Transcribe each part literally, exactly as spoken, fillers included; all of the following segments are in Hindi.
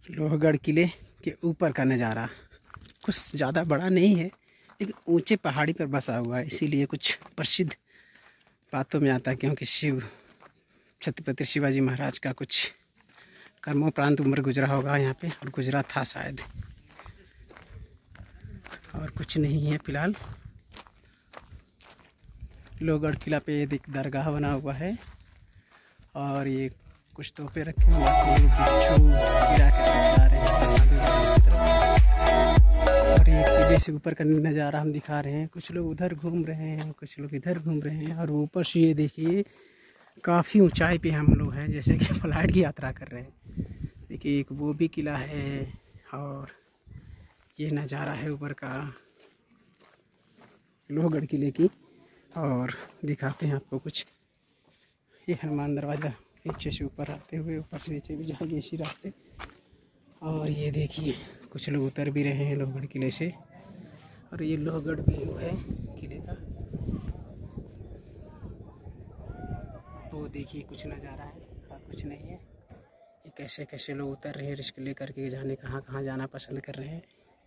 लोहगढ़ किले के ऊपर का नज़ारा कुछ ज़्यादा बड़ा नहीं है, लेकिन ऊंचे पहाड़ी पर बसा हुआ है, इसीलिए कुछ प्रसिद्ध बातों में आता है। क्योंकि शिव छत्रपति शिवाजी महाराज का कुछ कर्मोपरांत उम्र गुजरा होगा यहाँ पे, और गुजरा था शायद, और कुछ नहीं है फिलहाल। लोहगढ़ किला पे एक दरगाह बना हुआ है, और ये कुछ तोपे रखे हुए हैं, और ये किले से ऊपर का नज़ारा हम दिखा रहे हैं। कुछ लोग उधर घूम रहे हैं, कुछ लोग इधर घूम रहे हैं, और ऊपर से ये देखिए काफ़ी ऊंचाई पे हम लोग हैं, जैसे कि फ्लाइट की यात्रा कर रहे हैं। देखिए एक वो भी किला है, और ये नज़ारा है ऊपर का लोहगढ़ किले की। और दिखाते हैं आपको कुछ, ये हनुमान दरवाज़ा नीचे से ऊपर आते हुए, ऊपर से नीचे भी जाएंगे इसी रास्ते। और ये देखिए कुछ लोग उतर भी रहे हैं लोहगढ़ किले से, और ये लोहगढ़ व्यू है किले का। तो देखिए कुछ नज़ारा है और कुछ नहीं है। ये कैसे कैसे लोग उतर रहे हैं, रिस्क लेकर के जाने कहाँ कहाँ जाना पसंद कर रहे हैं।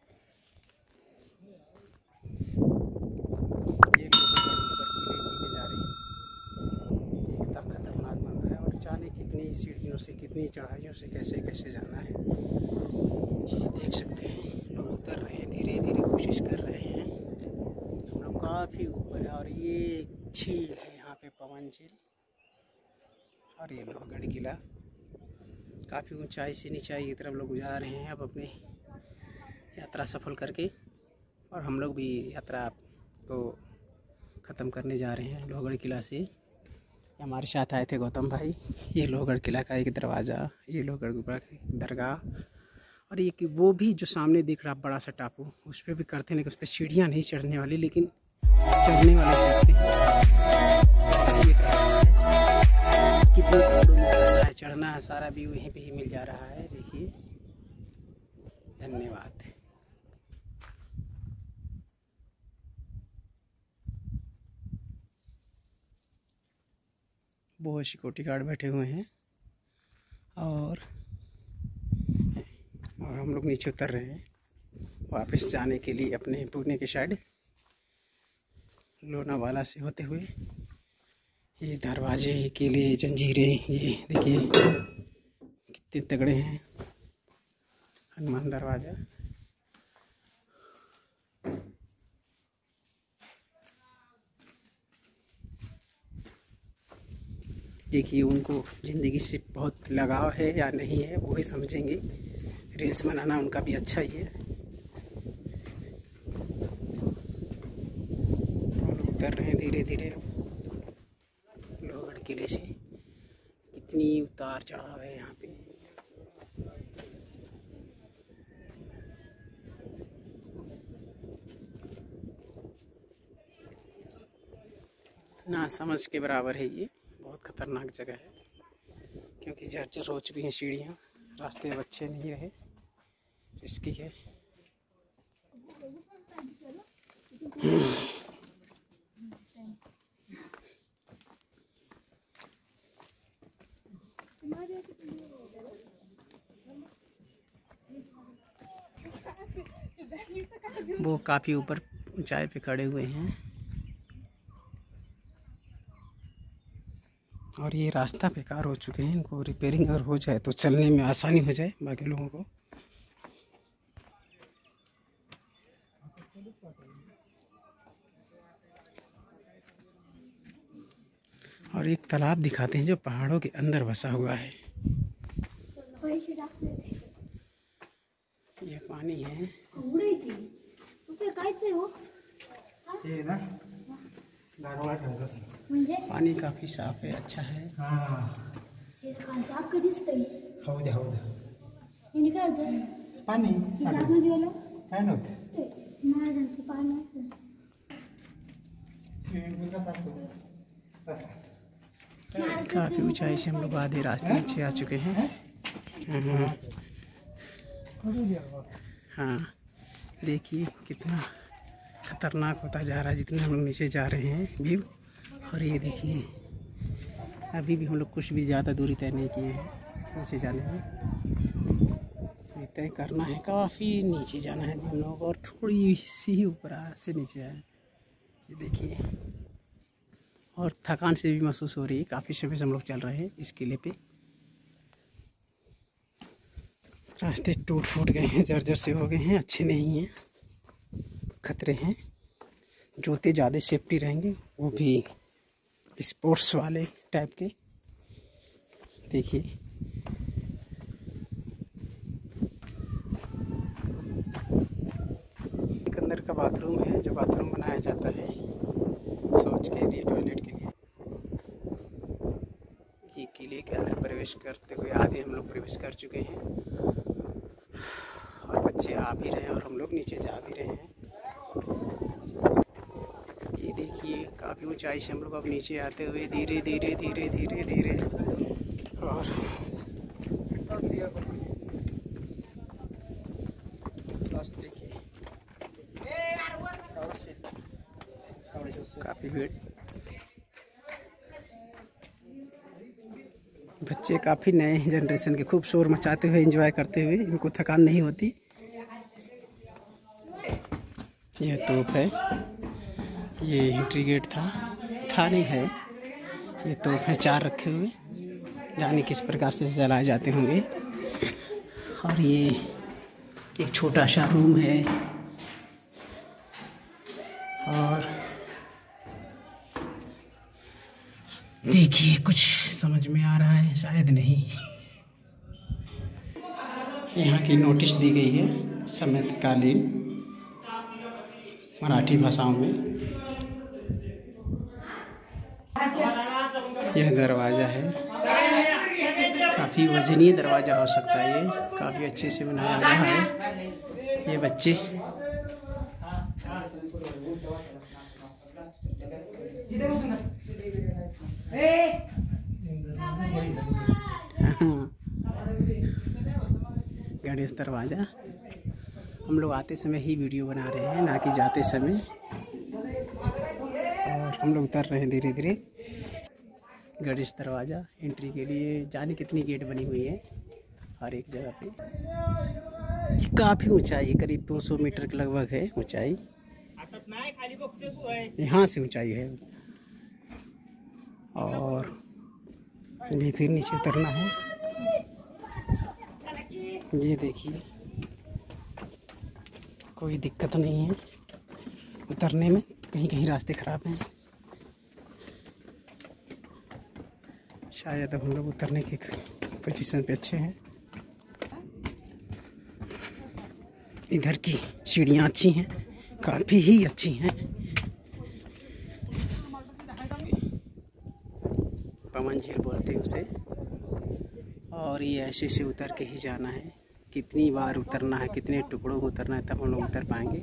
ये लोहगढ़ ऊपर किले की नज़ारे कितना खतरनाक बन रहा है, और जाने कितनी सीढ़ियों से, कितनी चढ़ाइयों से कैसे कैसे जाना है, ये देख सकते हैं। लोग उतर रहे हैं, धीरे धीरे कोशिश कर रहे हैं। हम लोग काफ़ी ऊपर है, और ये झील है यहाँ पे, पवन झील। और ये लोहगढ़ किला काफ़ी ऊंचाई से नीचाई की तरफ लोग जा रहे हैं अब अपनी यात्रा सफल करके, और हम लोग भी यात्रा को ख़त्म करने जा रहे हैं लोहगढ़ किला से। हमारे साथ आए थे गौतम भाई। ये लोहगढ़ किला का एक दरवाज़ा, ये लोहगढ़ ऊपर दरगाह, और ये कि वो भी जो सामने दिख रहा बड़ा सा टापू, उस पर भी करते हैं कि उस पर सीढ़ियाँ नहीं चढ़ने वाली, लेकिन चढ़ने वाले चढ़ते हैं। कितनी पहाड़ों में चढ़ना है, चढ़ना है, सारा व्यू यहीं पे ही मिल जा रहा है। देखिए, धन्यवाद। बहुत सिक्योरिटी गार्ड बैठे हुए हैं, और और हम लोग नीचे उतर रहे हैं वापस जाने के लिए अपने पुणे के साइड, लोनावाला से होते हुए। ये दरवाजे, किले, जंजीरें, ये देखिए कितने तगड़े हैं। हनुमान दरवाज़ा, देखिए उनको ज़िंदगी से बहुत लगाव है या नहीं है वो ही समझेंगे। रील्स बनाना उनका भी अच्छा ही है। और उतर रहे हैं धीरे धीरे लोहगढ़ किले से। कितनी उतार चढ़ाव है यहाँ पे। ना समझ के बराबर है ये, बहुत खतरनाक जगह है, क्योंकि जर्जर हो चुकी हैं सीढ़ियाँ, रास्ते अब अच्छे नहीं रहे, रिस्की है। वो काफ़ी ऊपर ऊंचाई पे खड़े हुए हैं, और ये रास्ता बेकार हो चुके हैं। इनको रिपेयरिंग अगर हो जाए तो चलने में आसानी हो जाए बाकी लोगों को। और एक तालाब दिखाते हैं जो पहाड़ों के अंदर बसा हुआ है। ये पानी है, पानी काफी साफ है, अच्छा है। पाणी काफी ऊंचाई से हम लोग आधे रास्ते नीचे आ चुके हैं। हाँ, देखिए कितना खतरनाक होता जा रहा है जितना हम लोग नीचे जा रहे हैं व्यू। और ये देखिए अभी भी हम लोग कुछ भी ज़्यादा दूरी तय नहीं किए हैं नीचे जाने में। तय करना है। काफ़ी नीचे जाना है हम लोग और थोड़ी सी ऊपर से नीचे आए। ये देखिए, और थकान से भी महसूस हो रही है। काफ़ी समय से हम लोग चल रहे हैं इस किले पे। रास्ते टूट फूट गए हैं, जर्जर से हो गए हैं, अच्छे नहीं हैं, खतरे हैं। जूते ज़्यादा सेफ्टी रहेंगे, वो भी स्पोर्ट्स वाले टाइप के। देखिए, एक अंदर का बाथरूम है, जो बाथरूम बनाया जाता है शौच के लिए, टॉयलेट के लिए। ये किले के अंदर प्रवेश करते हुए आधे हम लोग प्रवेश कर चुके हैं और बच्चे आ भी रहे हैं और हम लोग नीचे जा भी रहे हैं। ये देखिए, काफ़ी ऊंचाई से हम लोग अब नीचे आते हुए धीरे धीरे धीरे धीरे धीरे और देखिए काफ़ी भीड़। बच्चे काफ़ी नए जनरेशन के, खूब शोर मचाते हुए एंजॉय करते हुए, इनको थकान नहीं होती। यह तोप है, ये एंट्री गेट था था नहीं है। ये तोप है चार रखे हुए, जाने किस प्रकार से चलाए जाते होंगे। और ये एक छोटा सा रूम है और देखिए कुछ समझ में आ रहा है, शायद नहीं। यहाँ की नोटिस दी गई है समयकालीन मराठी भाषाओं में। यह दरवाज़ा है, काफ़ी वजनी दरवाज़ा हो सकता है। ये काफ़ी अच्छे से बनाया गया है। ये बच्चे गणेश दरवाज़ा। हम लोग आते समय ही वीडियो बना रहे हैं, ना कि जाते समय। और हम लोग उतर रहे हैं धीरे धीरे। गणेश दरवाज़ा एंट्री के लिए जाने कितनी गेट बनी हुई है हर एक जगह पे। काफ़ी ऊंचाई, करीब दो सौ मीटर के लगभग है ऊंचाई। यहाँ से ऊंचाई है और भी फिर नीचे उतरना है। ये देखिए, कोई दिक्कत नहीं है उतरने में। कहीं कहीं रास्ते ख़राब हैं, शायद अब हम लोग उतरने की पोजीशन पे अच्छे हैं। इधर की सीढ़ियाँ अच्छी हैं, काफ़ी ही अच्छी हैं। पवन झील बोलते हैं उसे। और ये ऐसे से उतर के ही जाना है। कितनी बार उतरना है, कितने टुकड़ों में उतरना है, तब हम लोग उतर पाएंगे।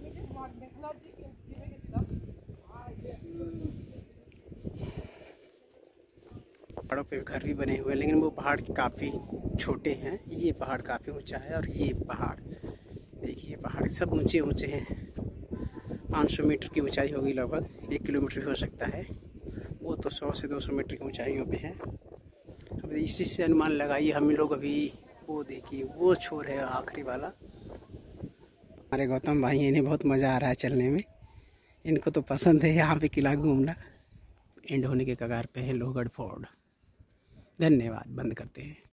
पहाड़ों पे घर भी बने हुए हैं, लेकिन वो पहाड़ काफ़ी छोटे हैं। ये पहाड़ काफ़ी ऊंचा है और ये पहाड़ देखिए, पहाड़ सब ऊंचे ऊंचे हैं। पाँच सौ मीटर की ऊंचाई होगी, लगभग एक किलोमीटर हो सकता है। वो तो सौ से दो सौ मीटर की ऊंचाइयों पे है। अब इसी से अनुमान लगाइए हम लोग अभी, वो देखिए वो छोर है आखिरी वाला। हमारे गौतम भाई, इन्हें बहुत मज़ा आ रहा है चलने में। इनको तो पसंद है यहाँ पे किला घूमना। एंड होने के कगार पे है लोहगढ़ फोर्ट। धन्यवाद, बंद करते हैं।